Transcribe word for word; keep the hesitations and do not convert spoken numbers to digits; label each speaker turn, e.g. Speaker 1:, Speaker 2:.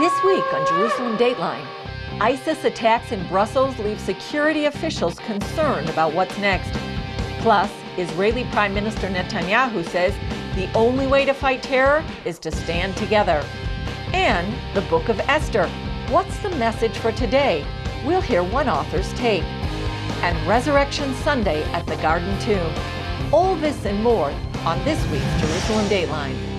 Speaker 1: This week on Jerusalem Dateline, ISIS attacks in Brussels leave security officials concerned about what's next. Plus, Israeli Prime Minister Netanyahu says the only way to fight terror is to stand together. And the book of Esther. What's the message for today? We'll hear one author's take. And Resurrection Sunday at the Garden Tomb. All this and more on this week's Jerusalem Dateline.